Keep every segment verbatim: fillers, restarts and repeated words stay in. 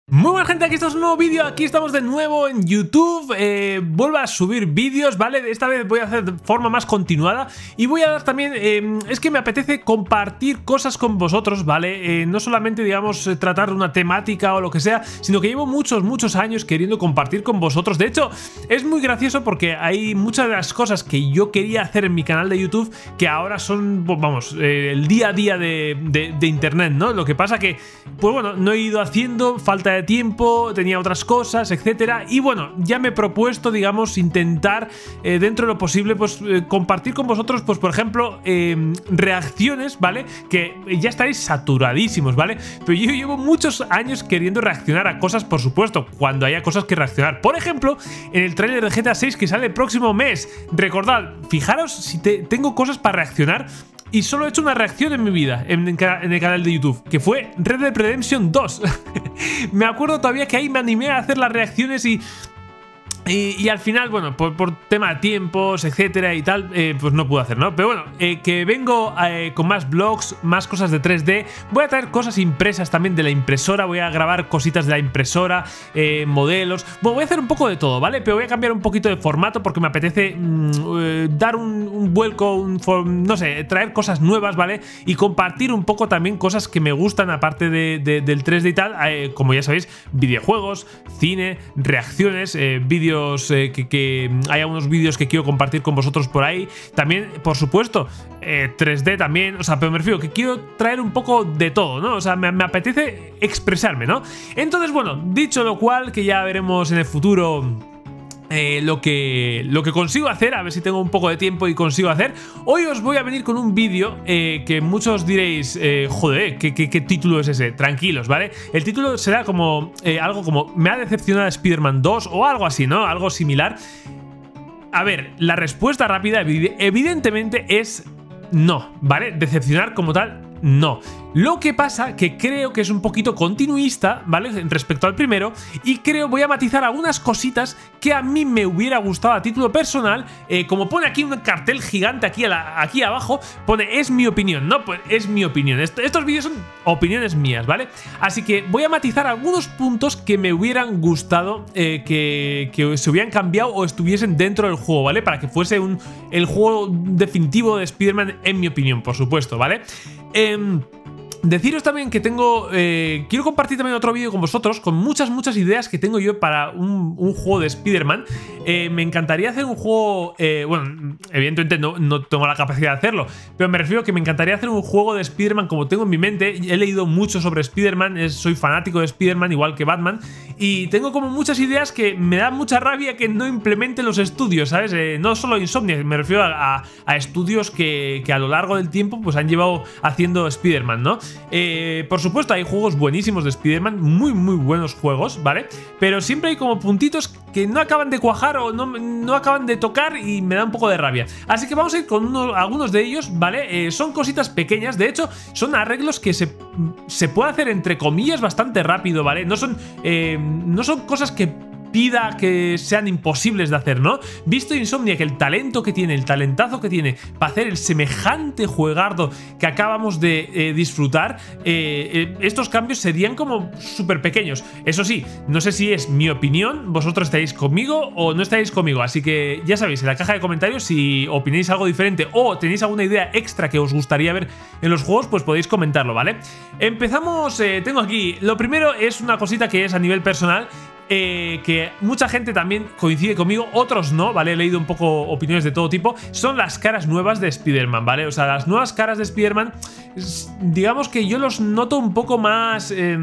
Muy buena gente, aquí está un nuevo vídeo, aquí estamos de nuevo en YouTube, eh, vuelvo a subir vídeos, ¿vale? Esta vez voy a hacer de forma más continuada y voy a dar también, eh, es que me apetece compartir cosas con vosotros, ¿vale? Eh, no solamente, digamos, tratar una temática o lo que sea, sino que llevo muchos, muchos años queriendo compartir con vosotros. De hecho, es muy gracioso porque hay muchas de las cosas que yo quería hacer en mi canal de YouTube que ahora son, vamos, eh, el día a día de, de, de internet, ¿no? Lo que pasa que, pues bueno, no he ido haciendo, falta de tiempo, tenía otras cosas, etcétera. Y bueno, ya me he propuesto, digamos, intentar eh, dentro de lo posible, pues eh, compartir con vosotros, pues por ejemplo, eh, reacciones, ¿vale? Que ya estaréis saturadísimos, ¿vale? Pero yo llevo muchos años queriendo reaccionar a cosas, por supuesto, cuando haya cosas que reaccionar. Por ejemplo, en el tráiler de G T A seis que sale el próximo mes. Recordad, fijaros si te, tengo cosas para reaccionar. Y solo he hecho una reacción en mi vida, en, en el canal de YouTube, que fue Red Dead Redemption dos. Me acuerdo todavía que ahí me animé a hacer las reacciones y... Y, y al final, bueno, por, por tema de tiempos, etcétera y tal, eh, pues no pude hacer, ¿no? Pero bueno, eh, que vengo eh, con más vlogs, más cosas de tres D. Voy a traer cosas impresas también de la impresora. Voy a grabar cositas de la impresora, eh, modelos. Bueno, voy a hacer un poco de todo, ¿vale? Pero voy a cambiar un poquito de formato porque me apetece mmm, eh, dar un, un vuelco, un no sé, traer cosas nuevas, ¿vale? Y compartir un poco también cosas que me gustan, aparte de, de, del tres D y tal. Eh, como ya sabéis, videojuegos, cine, reacciones, eh, vídeos. Eh, que, que hay algunos vídeos que quiero compartir con vosotros por ahí. También, por supuesto, eh, tres D también. O sea, pero me refiero que quiero traer un poco de todo, ¿no? O sea, me, me apetece expresarme, ¿no? Entonces, bueno, dicho lo cual, que ya veremos en el futuro... Eh, lo, que, lo que consigo hacer, a ver si tengo un poco de tiempo y consigo hacer. Hoy os voy a venir con un vídeo eh, que muchos diréis, eh, joder, ¿qué, qué, ¿qué título es ese? Tranquilos, ¿vale? El título será como eh, algo como me ha decepcionado Spider-Man dos o algo así, ¿no? Algo similar. A ver, la respuesta rápida evidentemente es no, ¿vale? Decepcionar como tal, no. Lo que pasa que creo que es un poquito continuista, ¿vale? Respecto al primero. Y creo, voy a matizar algunas cositas que a mí me hubiera gustado a título personal. eh, Como pone aquí un cartel gigante aquí, a la, aquí abajo, pone es mi opinión, ¿no? Pues es mi opinión. Est Estos vídeos son opiniones mías, ¿vale? Así que voy a matizar algunos puntos que me hubieran gustado eh, que, que se hubieran cambiado o estuviesen dentro del juego, ¿vale? Para que fuese un, el juego definitivo de Spider-Man, en mi opinión, por supuesto, ¿vale? Eh, Deciros también que tengo... Eh, quiero compartir también otro vídeo con vosotros con muchas, muchas ideas que tengo yo para un, un juego de Spider-Man. Eh, me encantaría hacer un juego... Eh, bueno, evidentemente no, no tengo la capacidad de hacerlo, pero me refiero a que me encantaría hacer un juego de Spider-Man como tengo en mi mente. He leído mucho sobre Spider-Man, soy fanático de Spider-Man igual que Batman, y tengo como muchas ideas que me da mucha rabia que no implementen los estudios, ¿sabes? Eh, no solo Insomniac, me refiero a, a, a estudios que, que a lo largo del tiempo pues han llevado haciendo Spider-Man, ¿no? Eh, por supuesto hay juegos buenísimos de Spider-Man, muy muy buenos juegos, ¿vale? Pero siempre hay como puntitos que no acaban de cuajar o no, no acaban de tocar y me da un poco de rabia. Así que vamos a ir con uno, algunos de ellos, ¿vale? Eh, son cositas pequeñas, de hecho son arreglos que se, se puede hacer entre comillas bastante rápido, ¿vale? No son, eh, no son cosas que pida que sean imposibles de hacer, ¿no? Visto Insomniac, el talento que tiene, el talentazo que tiene para hacer el semejante juegardo que acabamos de eh, disfrutar, eh, eh, estos cambios serían como súper pequeños. Eso sí, no sé si es mi opinión, vosotros estáis conmigo o no estáis conmigo, así que ya sabéis, en la caja de comentarios si opináis algo diferente o tenéis alguna idea extra que os gustaría ver en los juegos, pues podéis comentarlo, ¿vale? Empezamos, eh, tengo aquí, lo primero es una cosita que es a nivel personal. Eh, que mucha gente también coincide conmigo, otros no, ¿vale? He leído un poco opiniones de todo tipo. Son las caras nuevas de Spider-Man, ¿vale? O sea, las nuevas caras de Spider-Man, digamos que yo los noto un poco más... Eh,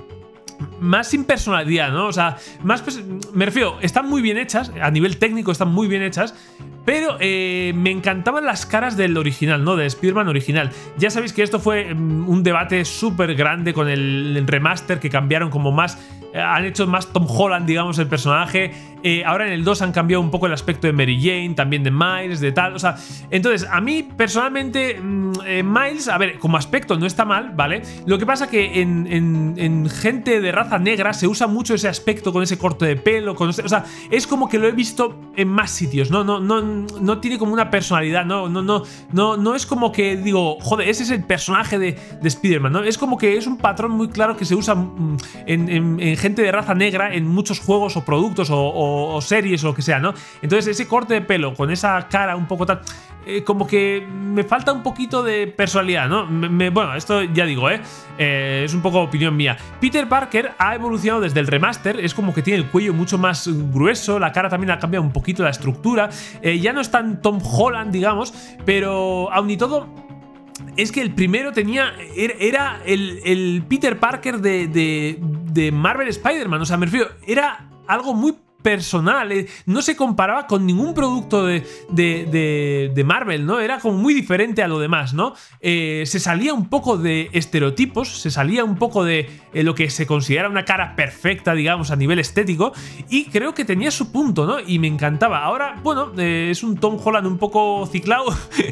más sin personalidad, ¿no? O sea, más... Me refiero, están muy bien hechas, a nivel técnico están muy bien hechas, pero eh, me encantaban las caras del original, ¿no? De Spider-Man original. Ya sabéis que esto fue um, un debate súper grande con el, el remaster, que cambiaron como más... Eh, han hecho más Tom Holland, digamos, el personaje. Eh, ahora en el dos han cambiado un poco el aspecto de Mary Jane, también de Miles, de tal, o sea... Entonces, a mí, personalmente, mmm, eh, Miles, a ver, como aspecto no está mal, ¿vale? Lo que pasa que en, en, en gente de raza negra se usa mucho ese aspecto con ese corte de pelo, con ese, o sea, es como que lo he visto en más sitios, ¿no? No, no, no tiene como una personalidad, no, no, no, no, no es como que digo, joder, ese es el personaje de, de Spider-Man, ¿no? Es como que es un patrón muy claro que se usa en, en, en gente de raza negra en muchos juegos o productos o, o, o series o lo que sea, ¿no? Entonces ese corte de pelo con esa cara un poco tal... Eh, como que me falta un poquito de personalidad, ¿no? Me, me, bueno, esto ya digo, ¿eh? ¿eh? Es un poco opinión mía. Peter Parker ha evolucionado desde el remaster, es como que tiene el cuello mucho más grueso, la cara también ha cambiado un poquito la estructura, eh, ya no es tan Tom Holland, digamos, pero aun y todo... Es que el primero tenía... Era el, el Peter Parker de, de, de Marvel Spider-Man, o sea, me refiero, era algo muy personal, eh, no se comparaba con ningún producto de, de, de, de Marvel, ¿no? Era como muy diferente a lo demás, ¿no? Eh, se salía un poco de estereotipos, se salía un poco de eh, lo que se considera una cara perfecta, digamos, a nivel estético, y creo que tenía su punto, ¿no? Y me encantaba. Ahora, bueno, eh, es un Tom Holland un poco ciclado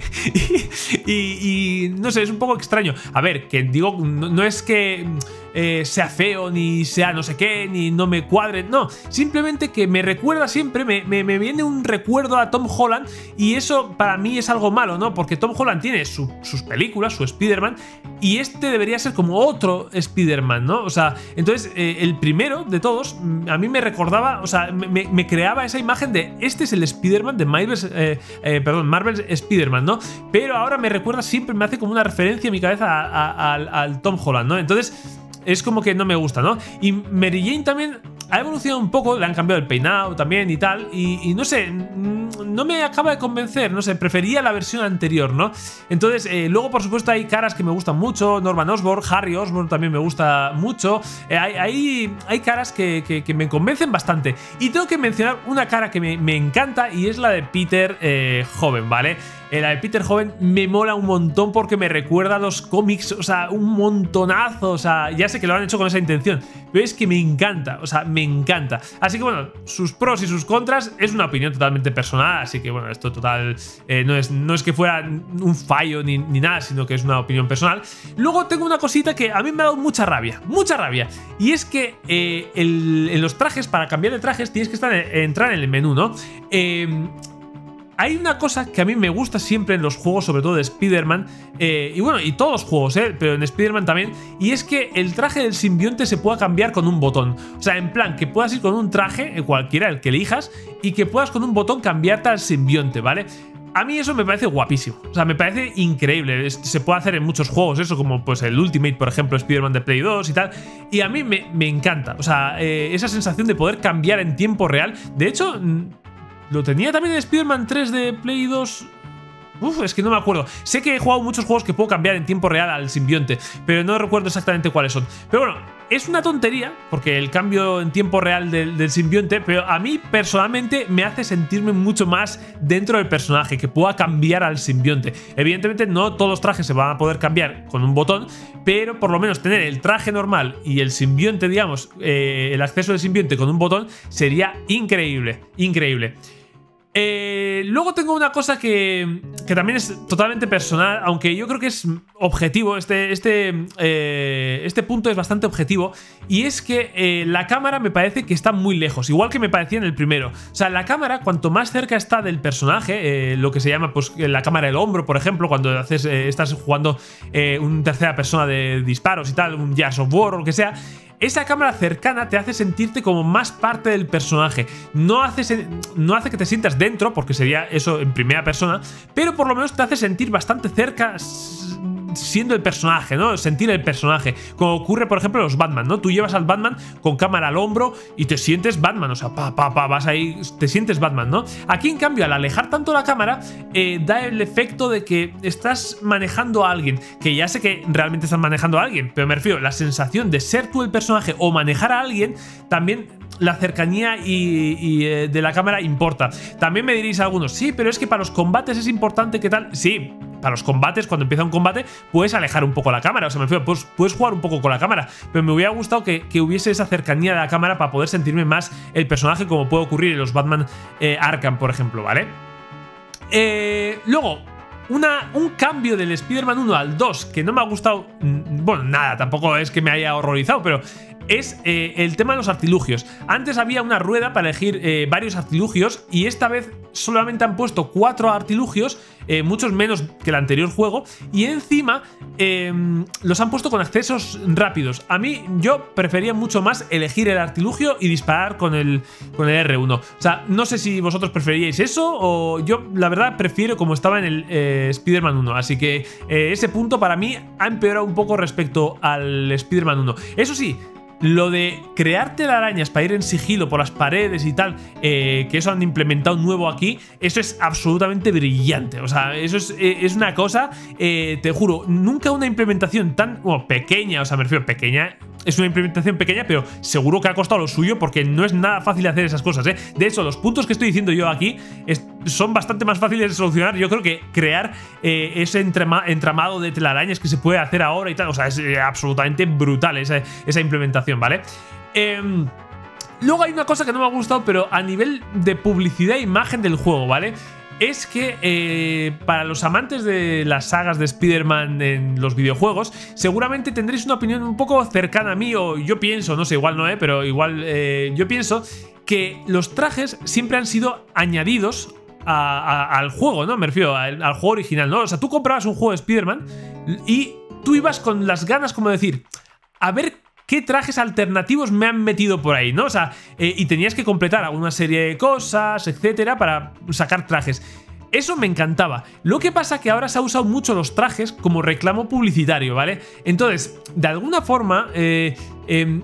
y, y, y no sé, es un poco extraño. A ver, que digo, no, no es que... Eh, sea feo, ni sea no sé qué, ni no me cuadre, no, simplemente que me recuerda siempre, me, me, me viene un recuerdo a Tom Holland, y eso para mí es algo malo, ¿no? Porque Tom Holland tiene su, sus películas, su Spider-Man, y este debería ser como otro Spider-Man, ¿no? O sea, entonces eh, el primero de todos a mí me recordaba, o sea, me, me creaba esa imagen de este es el Spider-Man de Marvel's, eh, eh, perdón, Marvel's Spider-Man, ¿no? Pero ahora me recuerda siempre, me hace como una referencia en mi cabeza a, a, a, al, al Tom Holland, ¿no? Entonces... es como que no me gusta, ¿no? Y Mary Jane también ha evolucionado un poco, le han cambiado el peinado también y tal, y, y no sé, no me acaba de convencer, no sé, prefería la versión anterior, ¿no? Entonces, eh, luego por supuesto hay caras que me gustan mucho, Norman Osborn, Harry Osborn también me gusta mucho, eh, hay, hay, hay caras que, que, que me convencen bastante, y tengo que mencionar una cara que me, me encanta, y es la de Peter eh, joven, ¿vale? Eh, la de Peter joven me mola un montón porque me recuerda a los cómics, o sea, un montonazo, o sea, ya sé que lo han hecho con esa intención, pero es que me encanta, o sea, me encanta. Así que bueno, sus pros y sus contras es una opinión totalmente personal, así que bueno, esto total, eh, no, es, no es que fuera un fallo ni, ni nada, sino que es una opinión personal. Luego tengo una cosita que a mí me ha dado mucha rabia, mucha rabia, y es que eh, el, en los trajes, para cambiar de trajes tienes que estar en, entrar en el menú, ¿no? Eh... Hay una cosa que a mí me gusta siempre en los juegos, sobre todo de Spider-Man, eh, y bueno, y todos los juegos, eh, pero en Spider-Man también, y es que el traje del simbionte se pueda cambiar con un botón. O sea, en plan, que puedas ir con un traje, eh, cualquiera, el que elijas, y que puedas con un botón cambiarte al simbionte, ¿vale? A mí eso me parece guapísimo, o sea, me parece increíble, es, se puede hacer en muchos juegos eso, como pues el Ultimate, por ejemplo, Spider-Man de Play dos y tal, y a mí me, me encanta, o sea, eh, esa sensación de poder cambiar en tiempo real. De hecho... lo tenía también en Spider-Man tres de Play dos. Uf, es que no me acuerdo. Sé que he jugado muchos juegos que puedo cambiar en tiempo real al simbionte, pero no recuerdo exactamente cuáles son. Pero bueno, es una tontería, porque el cambio en tiempo real del, del simbionte, pero a mí personalmente me hace sentirme mucho más dentro del personaje, que pueda cambiar al simbionte. Evidentemente no todos los trajes se van a poder cambiar con un botón, pero por lo menos tener el traje normal y el simbionte, digamos, eh, el acceso del simbionte con un botón sería increíble, increíble. Eh, luego tengo una cosa que, que también es totalmente personal, aunque yo creo que es objetivo, este, este, eh, este punto es bastante objetivo, y es que eh, la cámara me parece que está muy lejos, igual que me parecía en el primero. O sea, la cámara, cuanto más cerca está del personaje, eh, lo que se llama pues la cámara del hombro, por ejemplo, cuando haces, eh, estás jugando eh, una tercera persona de disparos y tal, un Gears of War o lo que sea, esa cámara cercana te hace sentirte como más parte del personaje. No hace, no hace que te sientas dentro, porque sería eso en primera persona, pero por lo menos te hace sentir bastante cerca siendo el personaje, ¿no? Sentir el personaje. Como ocurre, por ejemplo, en los Batman, ¿no? Tú llevas al Batman con cámara al hombro y te sientes Batman, o sea, pa, pa, pa, vas ahí, te sientes Batman, ¿no? Aquí, en cambio, al alejar tanto la cámara, eh, da el efecto de que estás manejando a alguien, que ya sé que realmente estás manejando a alguien, pero me refiero, la sensación de ser tú el personaje o manejar a alguien, también la cercanía y, y eh, de la cámara importa. También me diréis algunos, sí, pero es que para los combates es importante que tal. Sí, para los combates, cuando empieza un combate, puedes alejar un poco la cámara, o sea, me refiero, puedes, puedes jugar un poco con la cámara, pero me hubiera gustado que, que hubiese esa cercanía de la cámara para poder sentirme más el personaje, como puede ocurrir en los Batman eh, Arkham, por ejemplo, ¿vale? Eh, luego, Una, un cambio del Spider-Man uno al dos que no me ha gustado, bueno, nada, tampoco es que me haya horrorizado, pero es eh, el tema de los artilugios. Antes había una rueda para elegir eh, varios artilugios y esta vez solamente han puesto cuatro artilugios, eh, muchos menos que el anterior juego, y encima eh, los han puesto con accesos rápidos. A mí yo prefería mucho más elegir el artilugio y disparar con el, con el R uno. O sea, no sé si vosotros preferíais eso o yo la verdad prefiero como estaba en el eh, Spider-Man uno. Así que eh, ese punto para mí ha empeorado un poco respecto al Spider-Man uno. Eso sí, lo de crear telarañas para ir en sigilo por las paredes y tal, eh, que eso han implementado nuevo aquí, eso es absolutamente brillante. O sea, eso es, eh, es una cosa, eh, te juro, nunca una implementación tan bueno, pequeña, o sea, me refiero pequeña. Es una implementación pequeña, pero seguro que ha costado lo suyo porque no es nada fácil hacer esas cosas, ¿eh? De hecho, los puntos que estoy diciendo yo aquí es, son bastante más fáciles de solucionar. Yo creo que crear eh, ese entramado de telarañas que se puede hacer ahora y tal, o sea, es eh, absolutamente brutal esa, esa implementación, ¿vale? Eh, luego hay una cosa que no me ha gustado, pero a nivel de publicidad e imagen del juego, ¿vale? Es que eh, para los amantes de las sagas de Spider-Man en los videojuegos, seguramente tendréis una opinión un poco cercana a mí, o yo pienso, no sé, igual no, eh, pero igual eh, yo pienso que los trajes siempre han sido añadidos a, a, al juego, ¿no? Me refiero al, al juego original, ¿no? O sea, tú comprabas un juego de Spider-Man y tú ibas con las ganas como de decir, a ver qué trajes alternativos me han metido por ahí, ¿no? O sea, eh, y tenías que completar alguna serie de cosas, etcétera, para sacar trajes. Eso me encantaba. Lo que pasa es que ahora se ha usado mucho los trajes como reclamo publicitario, ¿vale? Entonces, de alguna forma, eh, eh,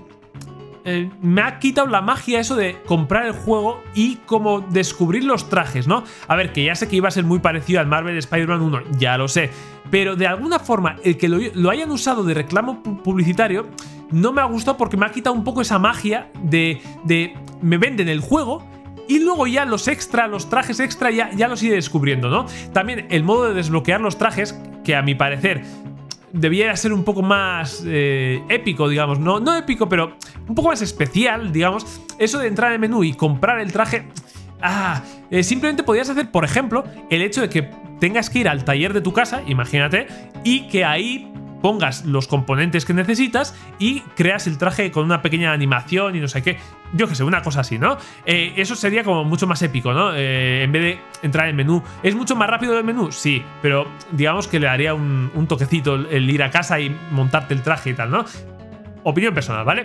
eh, me ha quitado la magia eso de comprar el juego y como descubrir los trajes, ¿no? A ver, que ya sé que iba a ser muy parecido al Marvel Spider-Man uno, ya lo sé. Pero de alguna forma, el que lo, lo hayan usado de reclamo publicitario no me ha gustado porque me ha quitado un poco esa magia de, de me venden el juego y luego ya los extra, los trajes extra ya, ya los iré descubriendo, ¿no? También el modo de desbloquear los trajes, que a mi parecer debiera ser un poco más eh, épico, digamos, no, no épico, pero un poco más especial, digamos. Eso de entrar en el menú y comprar el traje, ah, eh, simplemente podías hacer, por ejemplo, el hecho de que tengas que ir al taller de tu casa, imagínate, y que ahí pongas los componentes que necesitas y creas el traje con una pequeña animación y no sé qué. Yo que sé, una cosa así, ¿no? Eh, eso sería como mucho más épico, ¿no? Eh, en vez de entrar en el menú. ¿Es mucho más rápido el menú? Sí, pero digamos que le daría un, un toquecito el, el ir a casa y montarte el traje y tal, ¿no? Opinión personal, ¿vale?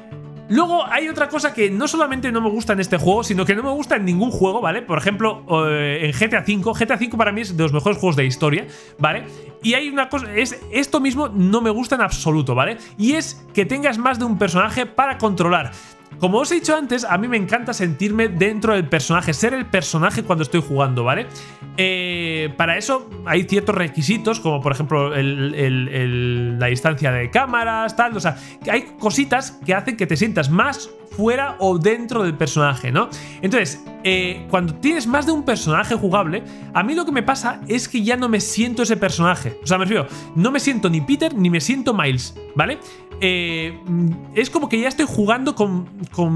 Luego hay otra cosa que no solamente no me gusta en este juego, sino que no me gusta en ningún juego, ¿vale? Por ejemplo, eh, en G T A cinco. G T A cinco para mí es de los mejores juegos de historia, ¿vale? Y hay una cosa, es esto mismo no me gusta en absoluto, ¿vale? Y es que tengas más de un personaje para controlar. Como os he dicho antes, a mí me encanta sentirme dentro del personaje, ser el personaje cuando estoy jugando, ¿vale? Eh, para eso hay ciertos requisitos, como por ejemplo el, el, el, la distancia de cámaras, tal, o sea, hay cositas que hacen que te sientas más fuera o dentro del personaje, ¿no? Entonces, eh, cuando tienes más de un personaje jugable, a mí lo que me pasa es que ya no me siento ese personaje. O sea, me refiero, no me siento ni Peter ni me siento Miles, ¿vale? Eh, es como que ya estoy jugando con,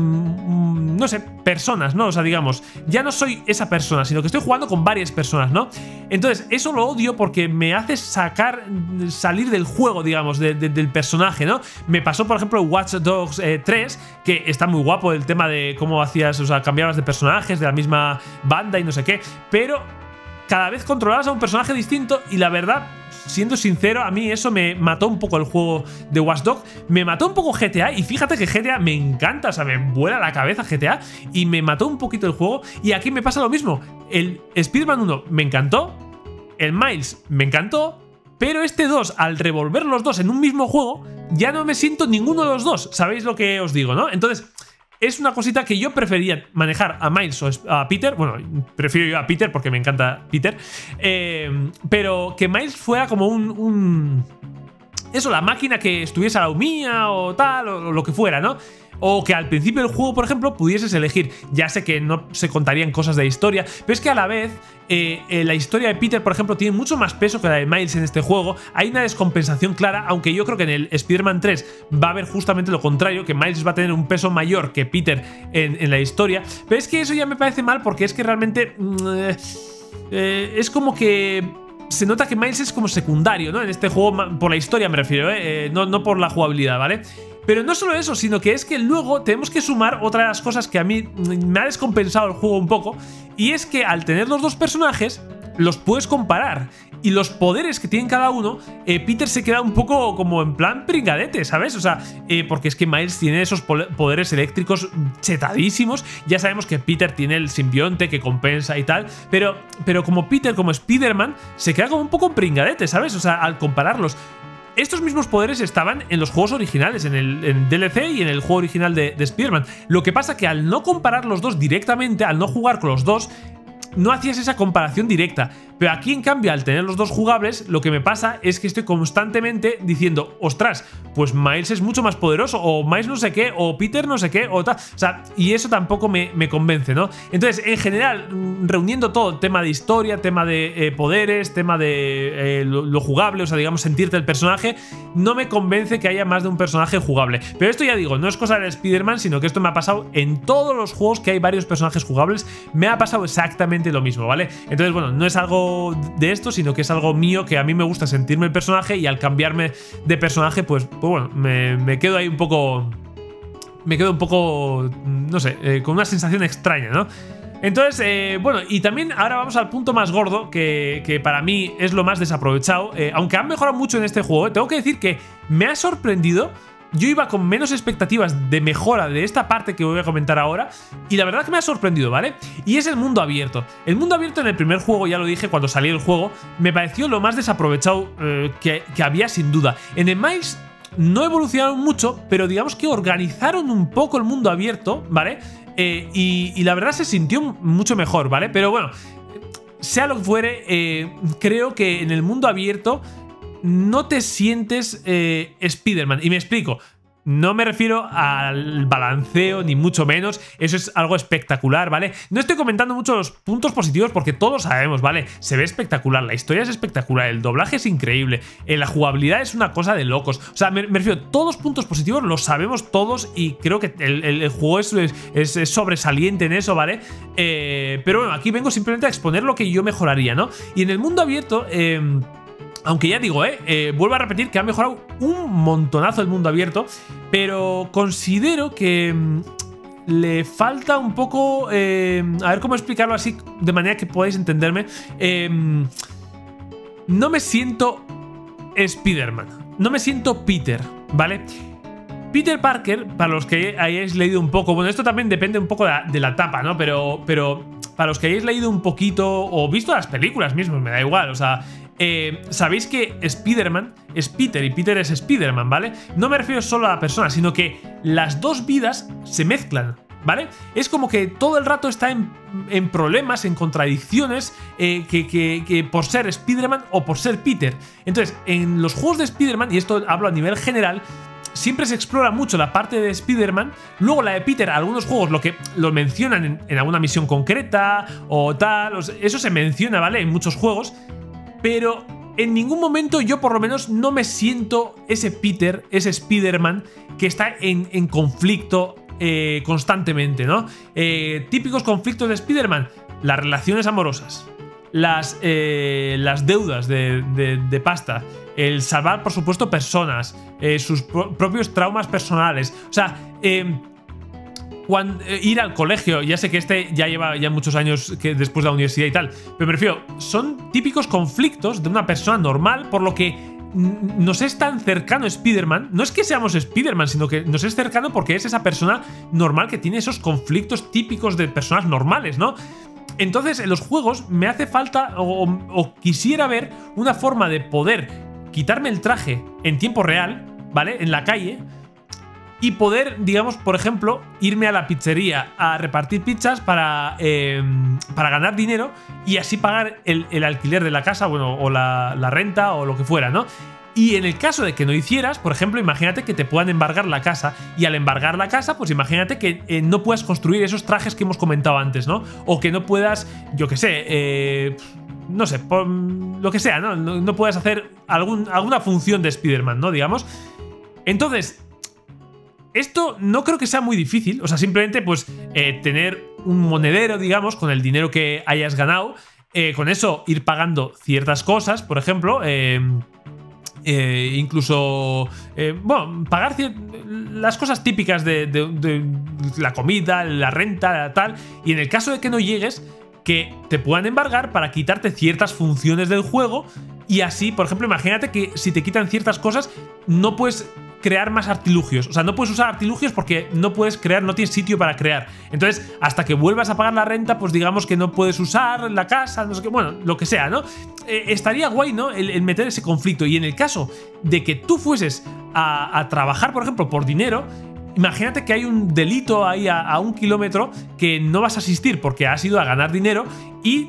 con, no sé, personas, ¿no? O sea, digamos, ya no soy esa persona, sino que estoy jugando con varias personas, ¿no? Entonces, eso lo odio porque me hace sacar, salir del juego, digamos, de, de, del personaje, ¿no? Me pasó, por ejemplo, Watch Dogs eh, tres, que está muy guapo el tema de cómo hacías, o sea, cambiabas de personajes de la misma banda y no sé qué, pero cada vez controlabas a un personaje distinto y la verdad, siendo sincero, a mí eso me mató un poco el juego de Watch Dogs, me mató un poco G T A y fíjate que G T A me encanta, o sea, me vuela la cabeza G T A y me mató un poquito el juego y aquí me pasa lo mismo, el Spider-Man uno me encantó, el Miles me encantó, pero este dos, al revolver los dos en un mismo juego, ya no me siento ninguno de los dos, ¿sabéis lo que os digo, no? Entonces, es una cosita que yo prefería manejar a Miles o a Peter. Bueno, prefiero yo a Peter porque me encanta Peter. Eh, pero que Miles fuera como un, un... Eso, la máquina que estuviese a la mía o tal, o lo que fuera, ¿no? O que al principio del juego, por ejemplo, pudieses elegir. Ya sé que no se contarían cosas de historia, pero es que a la vez eh, eh, la historia de Peter, por ejemplo, tiene mucho más peso que la de Miles en este juego. Hay una descompensación clara, aunque yo creo que en el Spider-Man tres va a haber justamente lo contrario, que Miles va a tener un peso mayor que Peter en, en la historia. Pero es que eso ya me parece mal porque es que realmente eh, eh, es como que se nota que Miles es como secundario, ¿no? En este juego, por la historia me refiero, ¿eh? Eh, no, no por la jugabilidad, ¿vale? Pero no solo eso, sino que es que luego tenemos que sumar otra de las cosas que a mí me ha descompensado el juego un poco, y es que al tener los dos personajes, los puedes comparar. Y los poderes que tienen cada uno, eh, Peter se queda un poco como en plan pringadete, ¿sabes? O sea, eh, porque es que Miles tiene esos poderes eléctricos chetadísimos. Ya sabemos que Peter tiene el simbionte que compensa y tal, pero, pero como Peter, como Spider-Man, se queda como un poco pringadete, ¿sabes? O sea, al compararlos. Estos mismos poderes estaban en los juegos originales, en el en D L C y en el juego original de, de Spider-Man. Lo que pasa que al no comparar los dos directamente, al no jugar con los dos, no hacías esa comparación directa. Pero aquí, en cambio, al tener los dos jugables, lo que me pasa es que estoy constantemente diciendo, ostras, pues Miles es mucho más poderoso, o Miles no sé qué, o Peter no sé qué, o tal. O sea, y eso tampoco me, me convence, ¿no? Entonces, en general, reuniendo todo, tema de historia, tema de eh, poderes, tema de eh, lo, lo jugable, o sea, digamos, sentirte el personaje, no me convence que haya más de un personaje jugable. Pero esto ya digo, no es cosa de Spider-Man, sino que esto me ha pasado en todos los juegos que hay varios personajes jugables, me ha pasado exactamente lo mismo, ¿vale? Entonces, bueno, no es algo de esto, sino que es algo mío, que a mí me gusta sentirme el personaje, y al cambiarme de personaje, pues, pues bueno, me, me quedo ahí un poco... Me quedo un poco, no sé, eh, con una sensación extraña, ¿no? Entonces, eh, bueno, y también ahora vamos al punto más gordo, que, que para mí es lo más desaprovechado. Eh, aunque han mejorado mucho en este juego, eh, tengo que decir que me ha sorprendido. Yo iba con menos expectativas de mejora de esta parte que voy a comentar ahora, y la verdad que me ha sorprendido, ¿vale? Y es el mundo abierto. El mundo abierto en el primer juego, ya lo dije cuando salió el juego, me pareció lo más desaprovechado eh, que, que había, sin duda. En el Miles no evolucionaron mucho, pero digamos que organizaron un poco el mundo abierto, ¿vale? Eh, y, y la verdad se sintió mucho mejor, ¿vale? Pero bueno, sea lo que fuere, eh, creo que en el mundo abierto no te sientes eh, Spider-Man. Y me explico. No me refiero al balanceo, ni mucho menos. Eso es algo espectacular, ¿vale? No estoy comentando mucho los puntos positivos porque todos sabemos, ¿vale? Se ve espectacular, la historia es espectacular, el doblaje es increíble, eh, la jugabilidad es una cosa de locos. O sea, me, me refiero, todos los puntos positivos los sabemos todos, y creo que el, el, el juego es, es, es sobresaliente en eso, ¿vale? Eh, pero bueno, aquí vengo simplemente a exponer lo que yo mejoraría, ¿no? Y en el mundo abierto... Eh, Aunque ya digo, eh, eh, vuelvo a repetir que ha mejorado un montonazo el mundo abierto, pero considero que mmm, le falta un poco... Eh, a ver cómo explicarlo así de manera que podáis entenderme. Eh, no me siento Spider-Man, no me siento Peter, ¿vale? Peter Parker, para los que hayáis leído un poco... Bueno, esto también depende un poco de la, de la etapa, ¿no? Pero, pero para los que hayáis leído un poquito o visto las películas mismas, me da igual, o sea... Eh, sabéis que Spider-Man es Peter y Peter es Spider-Man, ¿vale? No me refiero solo a la persona, sino que las dos vidas se mezclan, ¿vale? Es como que todo el rato está en, en problemas, en contradicciones, eh, que, que, que por ser Spider-Man o por ser Peter. Entonces, en los juegos de Spider-Man, y esto hablo a nivel general, siempre se explora mucho la parte de Spider-Man. Luego la de Peter, algunos juegos lo que lo mencionan en, en alguna misión concreta o tal, o sea, eso se menciona, ¿vale? En muchos juegos. Pero en ningún momento yo por lo menos no me siento ese Peter, ese Spider-Man que está en, en conflicto eh, constantemente, ¿no? Eh, típicos conflictos de Spider-Man, las relaciones amorosas, las, eh, las deudas de, de, de pasta, el salvar, por supuesto, personas, eh, sus pro propios traumas personales. O sea, eh, Cuando, eh, ir al colegio, ya sé que este ya lleva ya muchos años que después de la universidad y tal, pero me refiero, son típicos conflictos de una persona normal, por lo que nos es tan cercano Spider-Man. No es que seamos Spider-Man, sino que nos es cercano porque es esa persona normal que tiene esos conflictos típicos de personas normales, ¿no? Entonces, en los juegos me hace falta o, o quisiera ver una forma de poder quitarme el traje en tiempo real, ¿vale? En la calle. Y poder, digamos, por ejemplo, irme a la pizzería a repartir pizzas para, eh, para ganar dinero y así pagar el, el alquiler de la casa, bueno, o la, la renta o lo que fuera, ¿no? Y en el caso de que no hicieras, por ejemplo, imagínate que te puedan embargar la casa. Y al embargar la casa, pues imagínate que eh, no puedas construir esos trajes que hemos comentado antes, ¿no? O que no puedas, yo qué sé, eh, no sé, por, lo que sea, ¿no? No, no puedas hacer algún, alguna función de Spider-Man, ¿no? Digamos. Entonces... esto no creo que sea muy difícil, o sea, simplemente pues eh, tener un monedero, digamos, con el dinero que hayas ganado, eh, con eso ir pagando ciertas cosas, por ejemplo, eh, Eh, incluso, eh, bueno, pagar las cosas típicas de, de, de la comida, la renta, tal. Y en el caso de que no llegues, que te puedan embargar para quitarte ciertas funciones del juego. Y así, por ejemplo, imagínate que si te quitan ciertas cosas, no puedes crear más artilugios. O sea, no puedes usar artilugios porque no puedes crear, no tienes sitio para crear. Entonces, hasta que vuelvas a pagar la renta, pues digamos que no puedes usar la casa, no sé qué, bueno, lo que sea, ¿no? Eh, estaría guay, ¿no? El, el meter ese conflicto. Y en el caso de que tú fueses a, a trabajar, por ejemplo, por dinero, imagínate que hay un delito ahí a, a un kilómetro que no vas a asistir porque has ido a ganar dinero y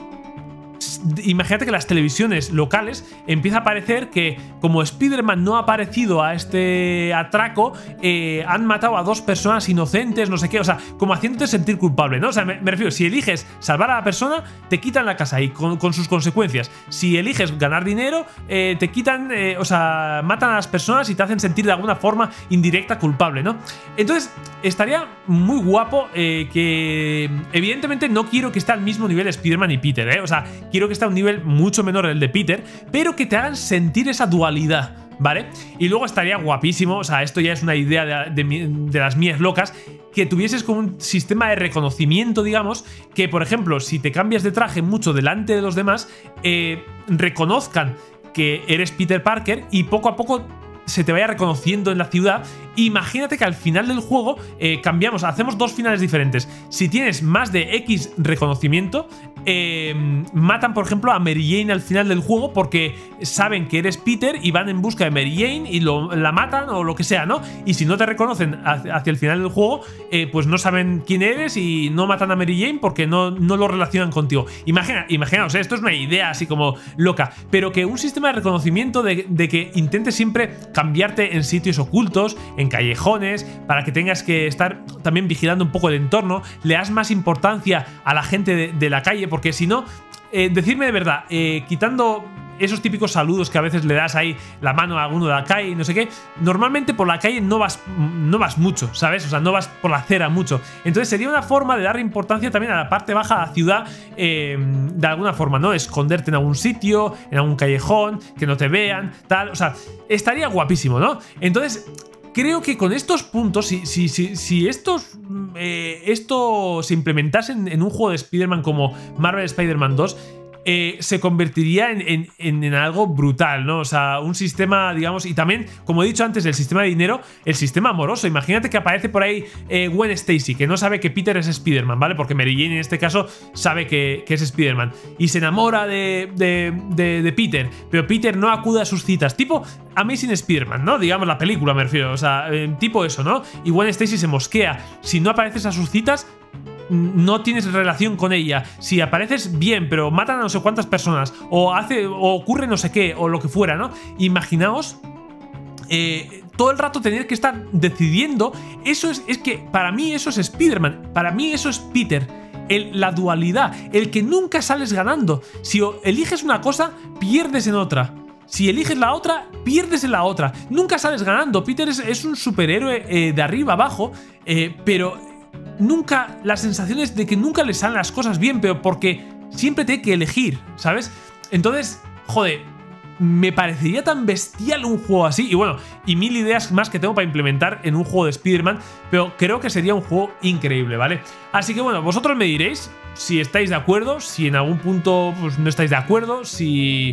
imagínate que las televisiones locales empieza a aparecer que como Spider-Man no ha aparecido a este atraco, eh, han matado a dos personas inocentes, no sé qué, o sea, como haciéndote sentir culpable, ¿no? O sea, me, me refiero, si eliges salvar a la persona, te quitan la casa y con, con sus consecuencias. Si eliges ganar dinero, eh, te quitan, eh, o sea, matan a las personas y te hacen sentir de alguna forma indirecta culpable, ¿no? Entonces, estaría muy guapo eh, que, evidentemente, no quiero que esté al mismo nivel Spider-Man y Peter, ¿eh? O sea, quiero que esté a un nivel mucho menor el de Peter, pero que te hagan sentir esa dualidad, ¿vale? Y luego estaría guapísimo, o sea, esto ya es una idea de, de, de las mías locas, que tuvieses como un sistema de reconocimiento, digamos, que, por ejemplo, si te cambias de traje mucho delante de los demás, eh, reconozcan que eres Peter Parker y poco a poco se te vaya reconociendo en la ciudad. Imagínate que al final del juego eh, cambiamos, hacemos dos finales diferentes. Si tienes más de X reconocimiento, eh, matan por ejemplo a Mary Jane al final del juego porque saben que eres Peter y van en busca de Mary Jane y lo, la matan o lo que sea, ¿no? Y si no te reconocen hacia el final del juego, eh, pues no saben quién eres y no matan a Mary Jane porque no, no lo relacionan contigo. Imagina, imaginaos, ¿eh? Esto es una idea así como loca, pero que un sistema de reconocimiento de, de que intentes siempre cambiarte en sitios ocultos, en callejones, para que tengas que estar también vigilando un poco el entorno, le das más importancia a la gente de, de la calle, porque si no, eh, decirme de verdad, eh, quitando esos típicos saludos que a veces le das ahí la mano a alguno de la calle y no sé qué, normalmente por la calle no vas, no vas mucho, ¿sabes? O sea, no vas por la acera mucho. Entonces sería una forma de dar importancia también a la parte baja de la ciudad, eh, de alguna forma, ¿no? Esconderte en algún sitio, en algún callejón, que no te vean, tal, o sea, estaría guapísimo, ¿no? Entonces, creo que con estos puntos, si, si, si, si estos, eh, esto se implementase en, en un juego de Spider-Man como Marvel Spider-Man dos, Eh, se convertiría en, en, en, en algo brutal, ¿no? O sea, un sistema, digamos, y también, como he dicho antes, el sistema de dinero, el sistema amoroso. Imagínate que aparece por ahí eh, Gwen Stacy, que no sabe que Peter es Spider-Man, ¿vale? Porque Mary Jane en este caso sabe que, que es Spider-Man y se enamora de, de, de, de Peter, pero Peter no acude a sus citas, tipo Amazing Spider-Man, ¿no? Digamos la película, me refiero, o sea, eh, tipo eso, ¿no? Y Gwen Stacy se mosquea. Si no apareces a sus citas, no tienes relación con ella. Si apareces, bien, pero matan a no sé cuántas personas, o hace, o ocurre no sé qué, o lo que fuera, ¿no? Imaginaos eh, todo el rato tener que estar decidiendo. Eso es, es que para mí eso es Spider-Man, para mí eso es Peter. El, la dualidad, el que nunca sales ganando. Si eliges una cosa, pierdes en otra. Si eliges la otra, pierdes en la otra. Nunca sales ganando. Peter es, es un superhéroe eh, de arriba abajo, eh, pero nunca, la sensación es de que nunca le salen las cosas bien, pero porque siempre tiene que elegir, ¿sabes? Entonces, joder, me parecería tan bestial un juego así. Y bueno, y mil ideas más que tengo para implementar en un juego de Spider-Man, pero creo que sería un juego increíble, ¿vale? Así que bueno, vosotros me diréis si estáis de acuerdo, si en algún punto pues, no estáis de acuerdo, si...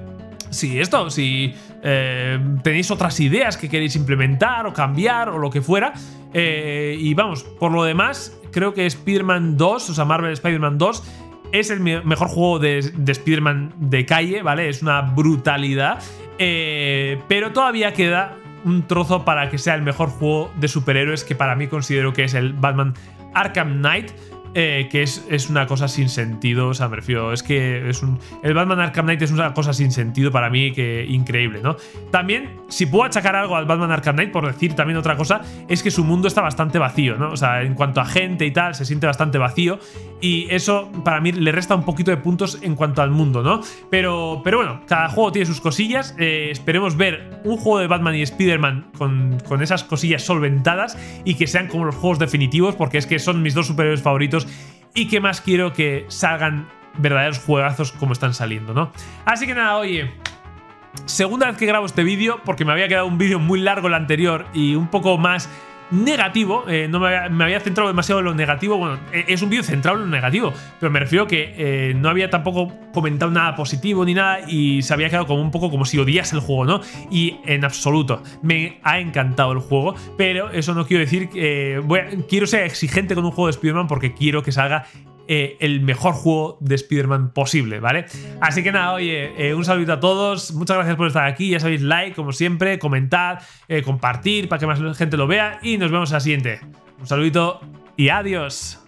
Si esto, si eh, tenéis otras ideas que queréis implementar o cambiar o lo que fuera. Eh, y vamos, por lo demás, creo que Spider-Man dos, o sea, Marvel Spider-Man dos, es el me mejor juego de, de Spider-Man de calle, ¿vale? Es una brutalidad. Eh, pero todavía queda un trozo para que sea el mejor juego de superhéroes, que para mí considero que es el Batman Arkham Knight. Eh, que es, es una cosa sin sentido, o sea, me refiero, es que es un, el Batman Arkham Knight es una cosa sin sentido para mí, que increíble, ¿no? También, si puedo achacar algo al Batman Arkham Knight, por decir también otra cosa, es que su mundo está bastante vacío, ¿no? O sea, en cuanto a gente y tal, se siente bastante vacío, y eso para mí le resta un poquito de puntos en cuanto al mundo, ¿no? Pero, pero bueno, cada juego tiene sus cosillas. Eh, esperemos ver un juego de Batman y Spider-Man con, con esas cosillas solventadas y que sean como los juegos definitivos, porque es que son mis dos superhéroes favoritos. Y que más quiero que salgan verdaderos juegazos como están saliendo, ¿no? Así que nada, oye, segunda vez que grabo este vídeo, porque me había quedado un vídeo muy largo el anterior y un poco más negativo. Eh, no me había, me había centrado demasiado en lo negativo. Bueno, es un vídeo centrado en lo negativo, pero me refiero que eh, no había tampoco comentado nada positivo ni nada y se había quedado como un poco como si odiase el juego, ¿no? Y en absoluto, me ha encantado el juego, pero eso no quiero decir que eh, voy a, quiero ser exigente con un juego de Spider-Man porque quiero que salga Eh, el mejor juego de Spider-Man posible, ¿vale? Así que nada, oye, eh, un saludito a todos, muchas gracias por estar aquí, ya sabéis, like, como siempre, comentad, eh, compartir para que más gente lo vea y nos vemos en la siguiente. Un saludito y adiós.